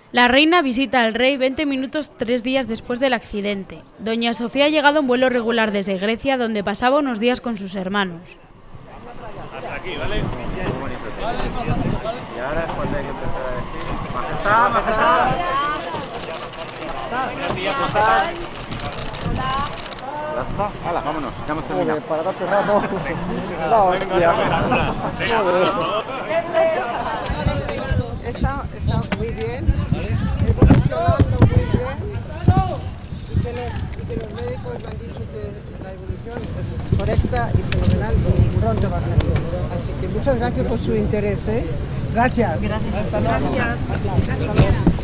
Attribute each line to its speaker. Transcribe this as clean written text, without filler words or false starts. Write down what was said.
Speaker 1: La reina visita al rey 20 minutos 3 días después del accidente. Doña Sofía ha llegado en vuelo regular desde Grecia, donde pasaba unos días con sus hermanos.
Speaker 2: Hasta aquí, ¿vale? Y ahora es cuando hay que empezar a decir ¡Majestad, majestad! ¡Majestad! Ya está. ¡Hala, vámonos! Ya hemos terminado.
Speaker 3: Para darte rato. La hostia.
Speaker 4: Está muy bien, evolucionando muy bien y que los médicos me han dicho que la evolución es correcta y fenomenal y pronto va a salir. Así que muchas gracias por su interés. Gracias.
Speaker 5: Gracias, hasta luego.
Speaker 4: Gracias. Hasta luego.